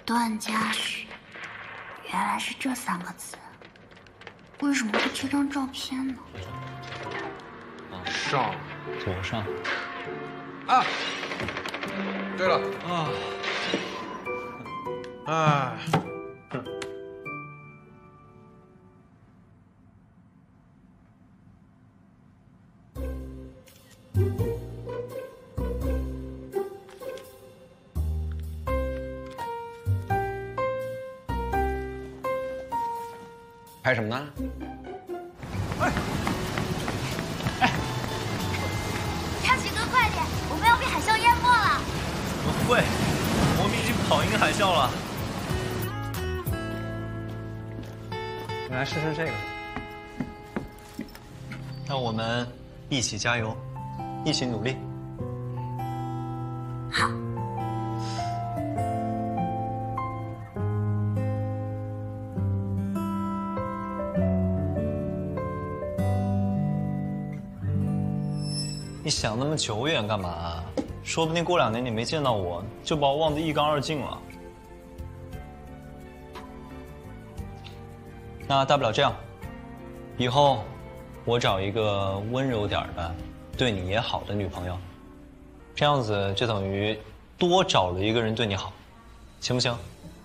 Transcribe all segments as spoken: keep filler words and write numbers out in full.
段嘉许，原来是这三个字。为什么会贴张照片呢？ 上， 左上。 啊，对了啊， 哎。 拍什么呢？哎， 哎，嘉许哥，快点，我们要被海啸淹没了！ 怎么会？我们已经跑赢海啸了。你来试试这个。让我们一起加油，一起努力。 好。 你想那么久远干嘛？说不定过两年你没见到我，就把我忘得一干二净了。那大不了这样，以后我找一个温柔点的、对你也好的女朋友，这样子就等于多找了一个人对你好，行不行？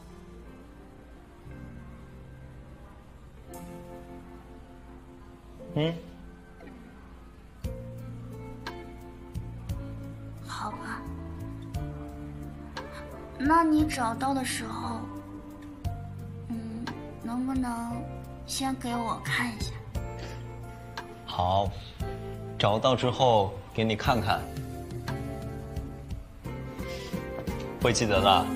嗯。 好吧，那你找到的时候，嗯，能不能先给我看一下？ 好，找到之后给你看看，会记得的。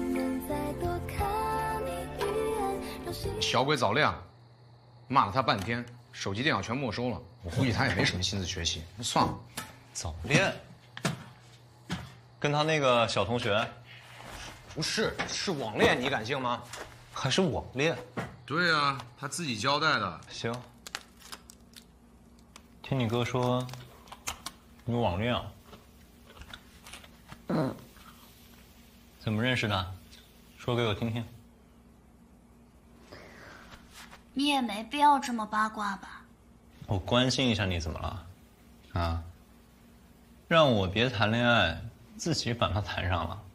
小鬼早恋，骂了他半天，手机电脑全没收了。我估计他也没什么心思学习，算了。 早恋。 跟他那个小同学， 不是，是网恋，你敢信吗？ 还是网恋？ 对啊，他自己交代的。 行，听你哥说，你网恋啊？嗯。怎么认识的？说给我听听。 你也没必要这么八卦吧？ 我关心一下你怎么了？啊？让我别谈恋爱。 自己把它谈上了，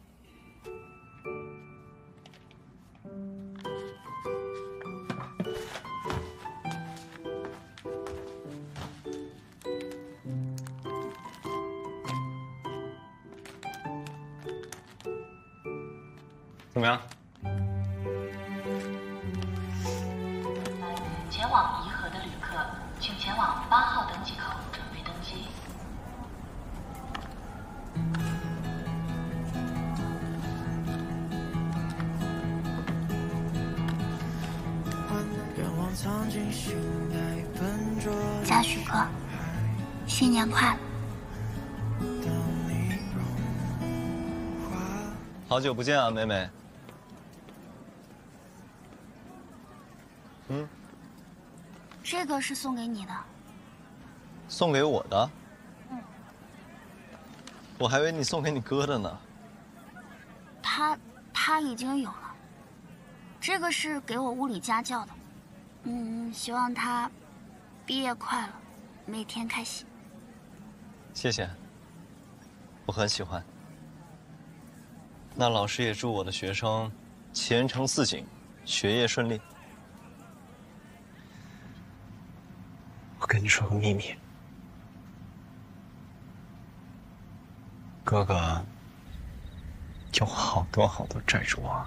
怎么样？ 前往颐和的旅客，请前往八号登机口准备登机。 嘉许哥，新年快乐！ 好久不见啊，美美。嗯， 这个是送给你的。 送给我的？ 嗯。 我还以为你送给你哥的呢。 他他已经有了。这个是给我物理家教的。 嗯，希望他毕业快乐，每天开心。 谢谢，我很喜欢。那老师也祝我的学生前程似锦，学业顺利。我跟你说个秘密，哥哥有好多好多债主啊。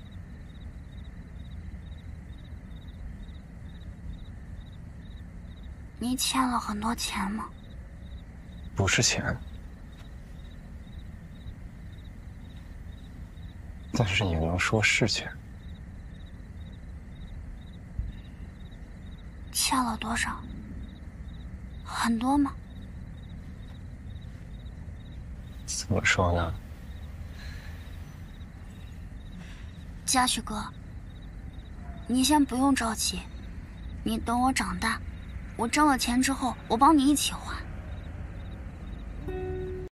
你欠了很多钱吗？ 不是钱，但是也能说是钱。 欠了多少？很多吗？ 怎么说呢？ 嘉许哥，你先不用着急，你等我长大。 我挣了钱之后，我帮你一起还。